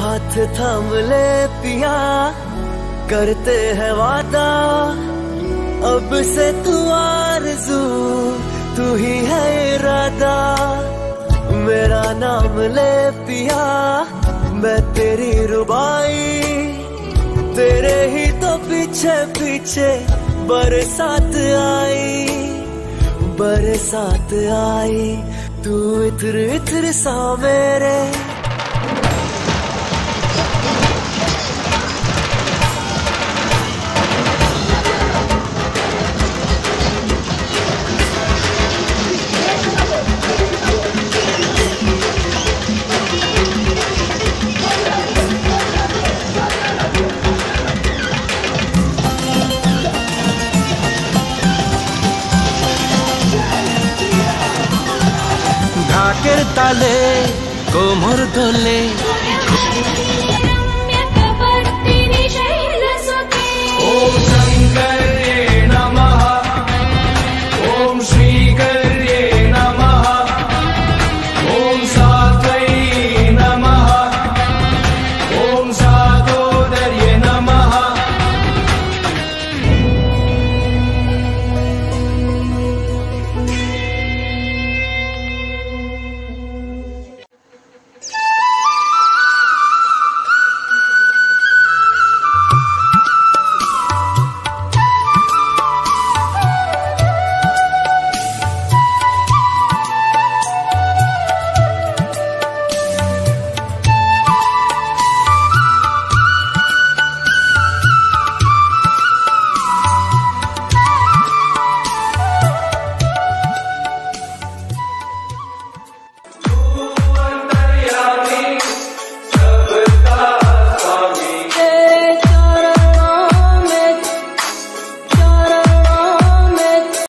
हाथ थाम ले पिया, करते हैं वादा, अब से तू आरज़ू, तू ही है इरादा। मेरा नाम ले पिया, मैं तेरी रुबाई, तेरे ही तो पीछे पीछे बरसात आई, बरसात आई। तू इत्र इत्र सा मेरे, ঢাকের তালে কোমর দোলে